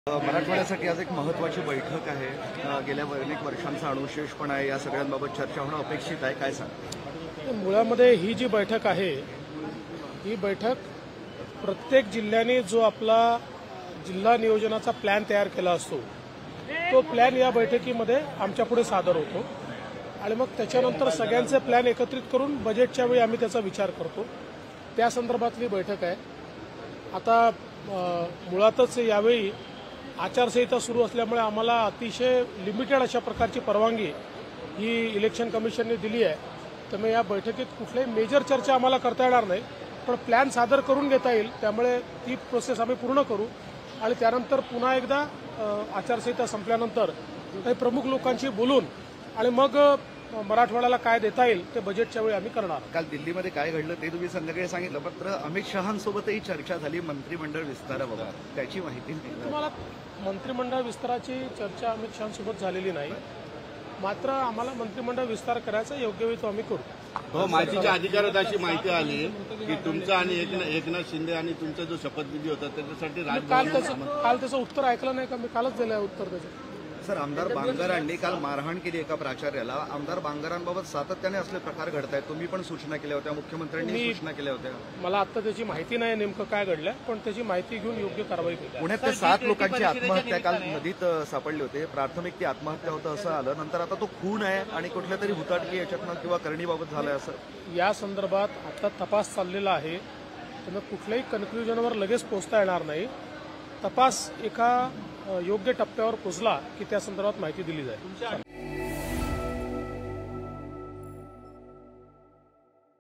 मराठवाड्यासाठी आज एक महत्त्वाची बैठक आहे। गेल्या अनेक वर्षांचा अनुशेषपणा आहे, या सगळ्यांबाबत चर्चा होणं अपेक्षित आहे, काय सांगा? मुळामध्ये ही जी बैठक आहे ही बैठक प्रत्येक जिल्ह्याने जो आपला जिल्हा नियोजनाचा प्लॅन तयार केला असतो तो प्लॅन या बैठकीमध्ये आमच्या पुढे सादर होतो आणि मग त्याच्यानंतर सगळ्यांचे प्लॅन एकत्रित करून बजेटच्या वेळी आम्ही त्याचा विचार करतो। त्या संदर्भातली बैठक आहे। आता मुळातच यावेळी आचारसंहिता सुरू असल्यामुळे आम्हाला अतिशय लिमिटेड अशा प्रकारची परवानगी ही इलेक्शन कमिशनने दिली आहे। त्यामुळे या बैठकीत कुठल्याही मेजर चर्चा आम्हाला करता येणार नाही, पण प्लॅन सादर करून घेता येईल। त्यामुळे ती प्रोसेस आम्ही पूर्ण करू आणि त्यानंतर पुन्हा एकदा आचारसंहिता संपल्यानंतर काही प्रमुख लोकांशी बोलून आणि मग मराठवाड्याला काय देता येईल ते बजेटच्या वेळी आम्ही करणार। काल दिल्लीमध्ये काय घडलं ते तुम्ही संध्याकाळी सांगितलं, मात्र अमित शहांसोबतही चर्चा झाली मंत्रिमंडळ विस्ताराबाबत, त्याची माहिती नाही। तुम्हाला मंत्रिमंडळ विस्ताराची चर्चा अमित शहांसोबत झालेली नाही, मात्र आम्हाला मंत्रिमंडळ विस्तार करायचा योग्य वेळी तो आम्ही करू। हो, माहितीच्या अधिकारात अशी माहिती आली की तुमचा आणि एकनाथ शिंदे आणि तुमचा जो शपथविधी होता त्याच्यासाठी काल त्याचं उत्तर ऐकलं नाही का? मी कालच दिलं आहे उत्तर त्याचं। सर, आमदार बांगरांनी काल मारहाण केली एका प्राचार्याला। आमदार बांगरांबाबत सातत्याने असले प्रकार घडत आहेत, तुम्ही पण सूचना केल्या होत्या, मुख्यमंत्र्यांनी सूचना केल्या होत्या। मला आता त्याची माहिती नाही नेमकं काय घडलं, पण त्याची माहिती घेऊन योग्य कारवाई केली। पुण्यात ते 7 लोकांची आत्महत्या काल नदीत सापडली होते। प्राथमिक ती आत्महत्या होतं असं आलं, नंतर आता तो खून आहे आणि कुठल्या तरी हुताटकी याच्यातनं किंवा करणीबाबत झालंय असं या संदर्भात आता तपास चाललेला आहे। त्यामुळे कुठल्याही कन्क्लुजनवर लगेच पोहोचता येणार नाही। तपास एका योग्य टप्प्यावर पोहोचला की त्या संदर्भात माहिती दिली जाईल।